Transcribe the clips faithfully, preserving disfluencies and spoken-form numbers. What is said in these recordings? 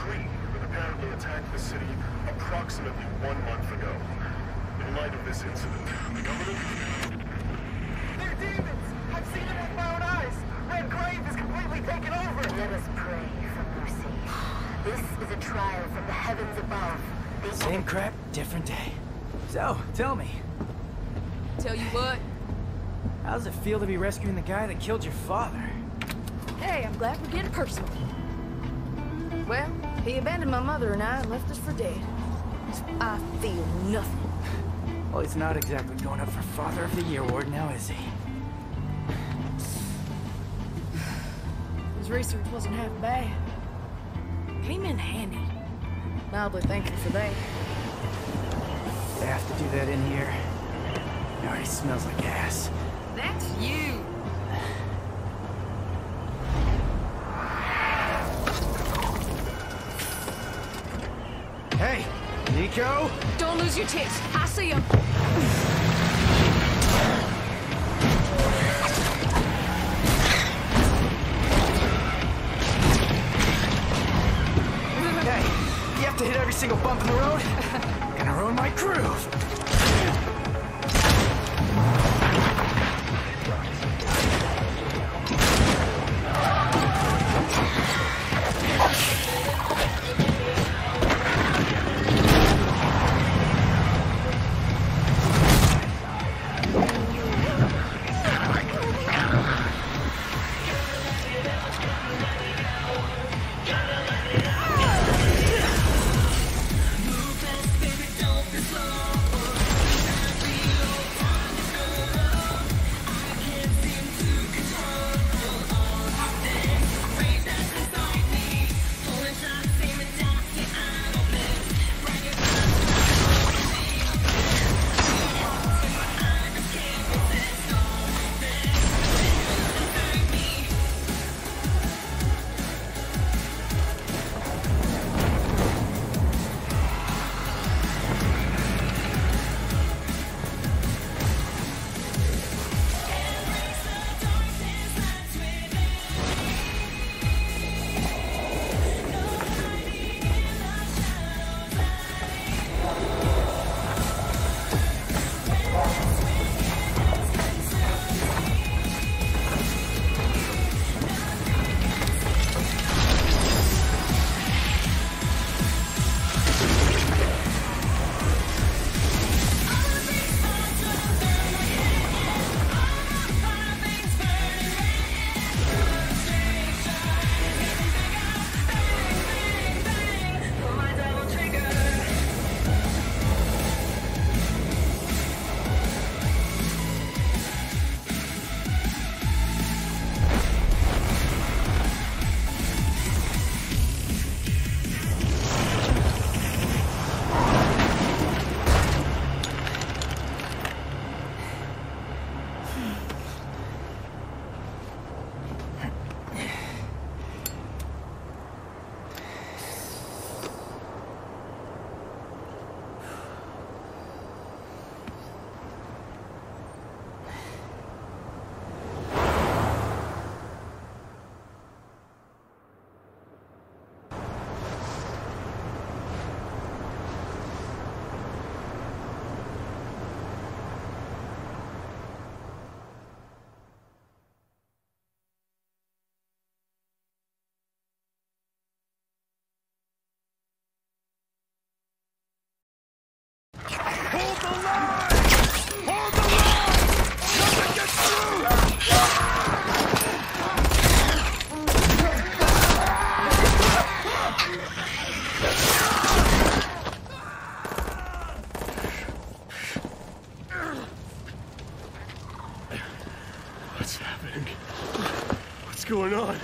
Kree that apparently attacked the city approximately one month ago. In light of this incident, the government... They're demons! I've seen them with my own eyes! Red Grave is completely taken over! Let us pray for mercy. This is a trial from the heavens above. The Same crap, different day. So, tell me, Tell you what, how does it feel to be rescuing the guy that killed your father? hey, I'm glad we're getting personal. Well, he abandoned my mother and I and left us for dead. So I feel nothing. Well, he's not exactly going up for Father of the Year award now, is he? His research wasn't half bad. Came in handy. Mildly thankful for that. They have to do that in here. It already smells like ass. That's you. Hey, Nico! Don't lose your tits. I see him. Hey, you have to hit every single bump in the road? Gonna ruin my groove. Hold the line! Hold the line! Nothing gets through! What's happening? What's going on?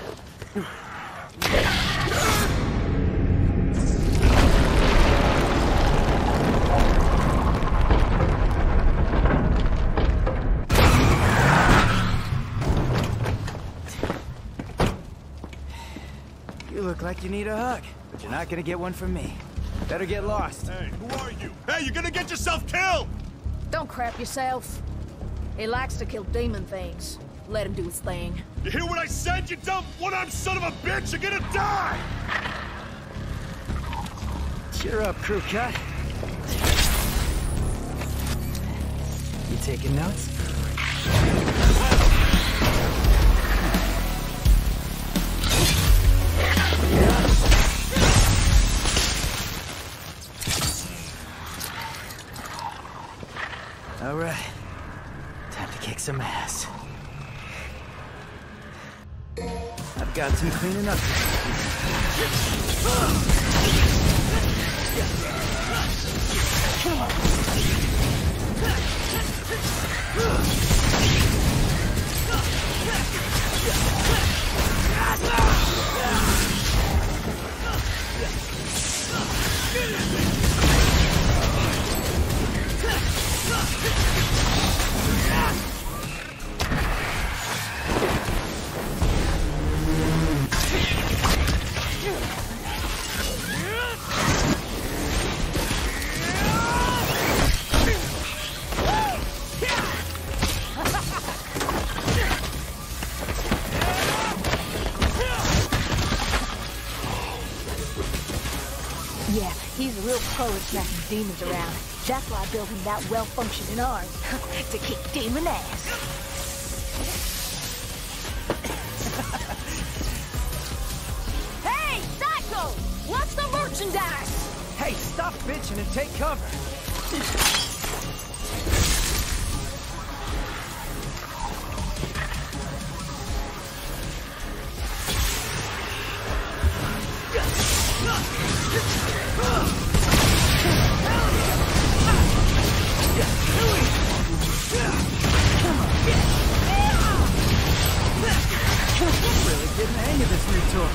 You look like you need a hug, but you're not gonna get one from me. Better get lost. Hey, who are you? Hey, you're gonna get yourself killed! Don't crap yourself. He likes to kill demon things. Let him do his thing. You hear what I said, you dumb one-armed son of a bitch? You're gonna die! Cheer up, crew cut. You taking notes? All right. Time to kick some ass. I've got some cleaning up to Yeah, he's a real pro at smacking demons around. That's why I built him that well-functioning arm. To kick demon ass. Hey, Psycho! What's the merchandise? Hey, stop bitching and take cover. Really getting the hang of this new toy.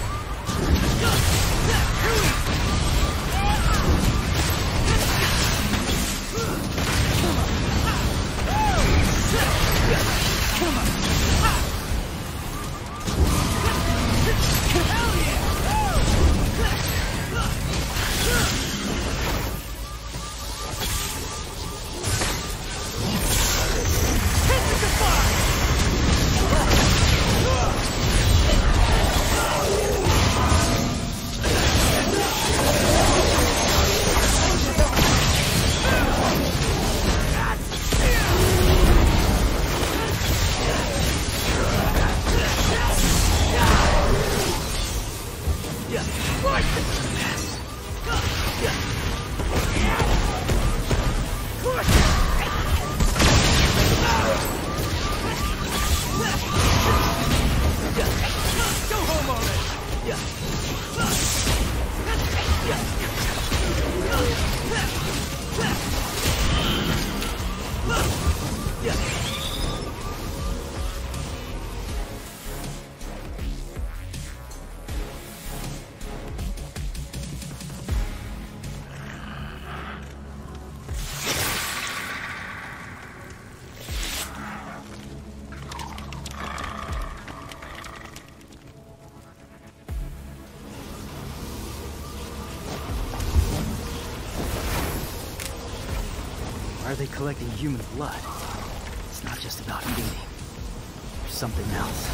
Why are they collecting human blood? It's not just about eating. There's something else.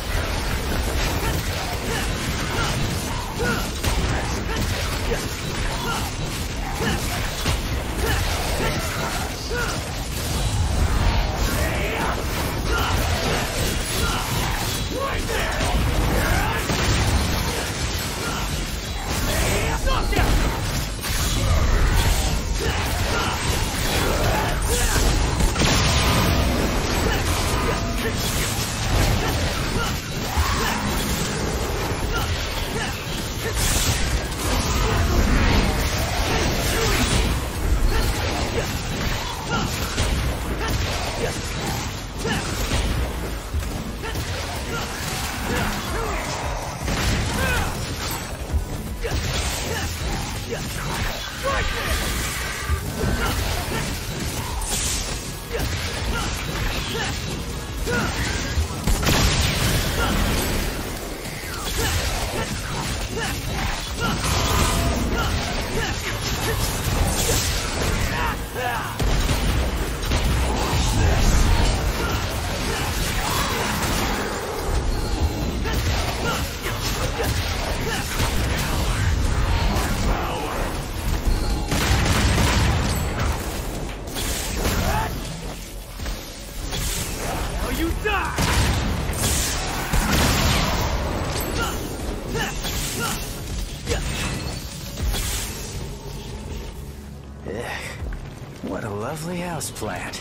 What a lovely houseplant.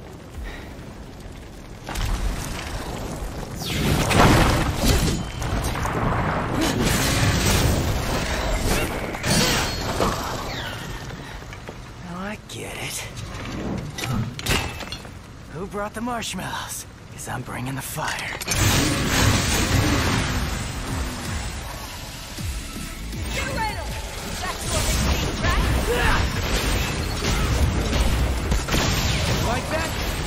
Now I get it. Who brought the marshmallows? Because I'm bringing the fire. Like that?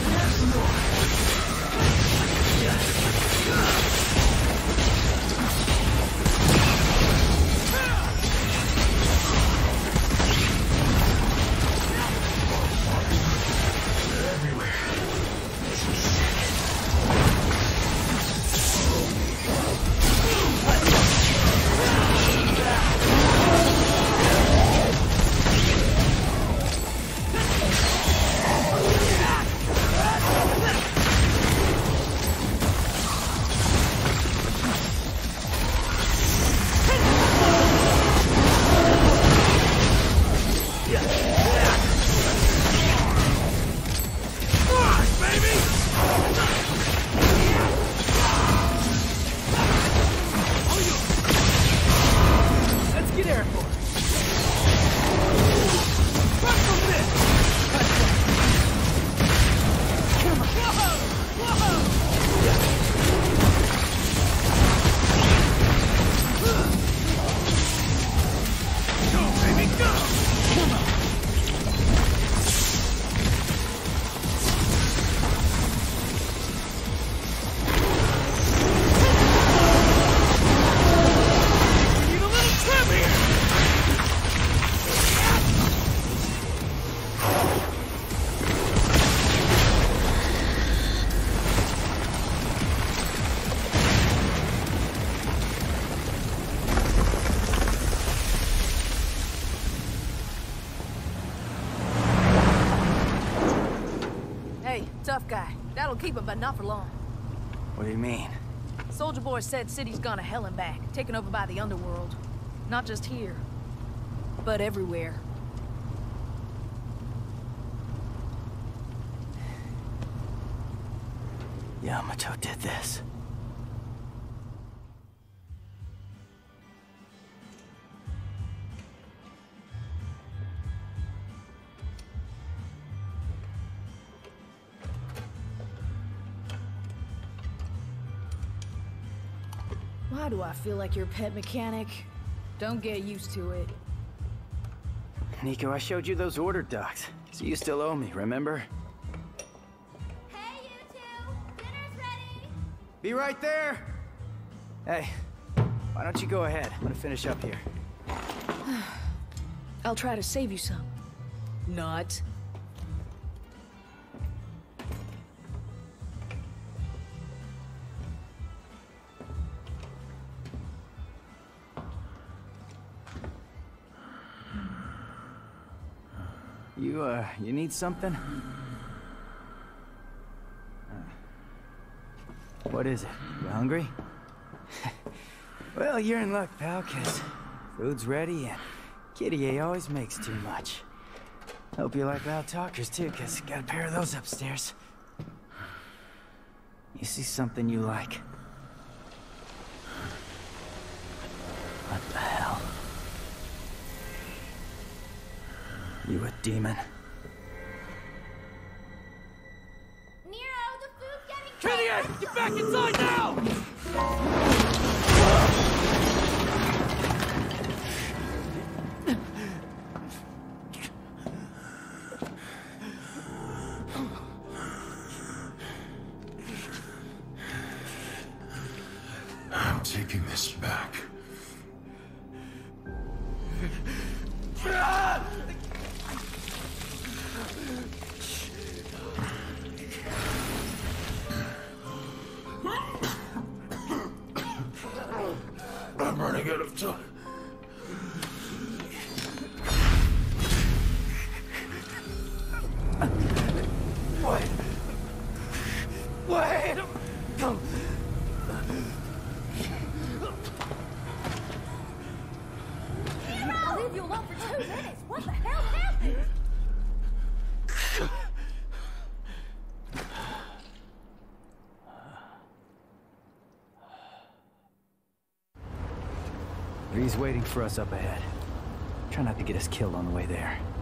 Tough guy. That'll keep him, but not for long. What do you mean? Soldier Boy said city's gone to hell and back, taken over by the underworld. Not just here, but everywhere. Yamato did this. Why do I feel like your pet mechanic? Don't get used to it. Nico, I showed you those order docs, so you still owe me, remember? Hey, you two! Dinner's ready! Be right there! Hey, why don't you go ahead? I'm gonna finish up here. I'll try to save you some. Not. You, uh, you need something? What is it? You hungry? Well, you're in luck, pal, 'cause food's ready and Kitty A always makes too much. Hope you like loud talkers, too, 'cause got a pair of those upstairs. You see something you like? What the hell? You a demon? Nero, the food's getting Kitty, get back inside now! I'm taking this back. I'm running out of time. Wait! Wait! I'll leave you alone for two minutes. What the hell happened? He's waiting for us up ahead. Try not to get us killed on the way there.